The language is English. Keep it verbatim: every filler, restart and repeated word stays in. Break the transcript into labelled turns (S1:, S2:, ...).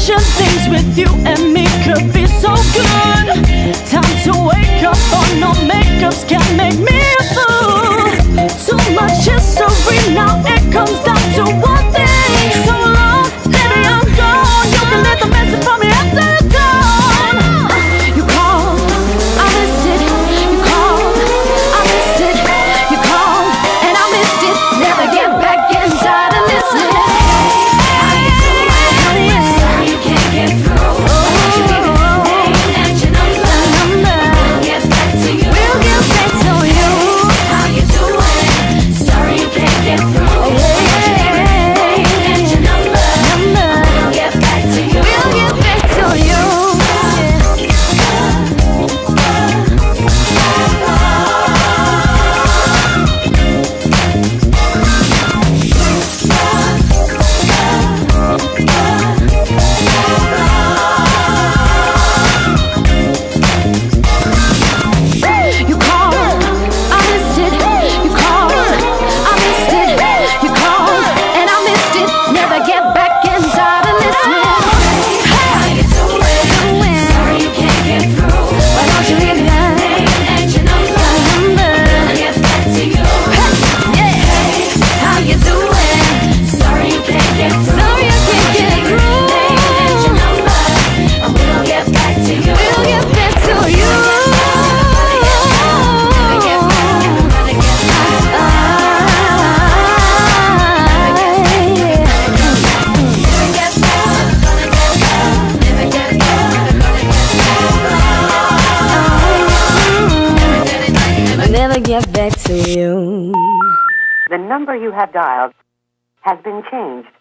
S1: Imagine things with you and me could be so good. Time to wake up, oh no, makeups can't make me a fool. Too much history, now it comes down to one thing. So long, baby, I'm gone. You can leave the message for me after the dawn. You called, I missed it. You called, I missed it. You called, and I missed it. Never get back inside and listen.
S2: Get back to you.
S3: The number you have dialed has been changed.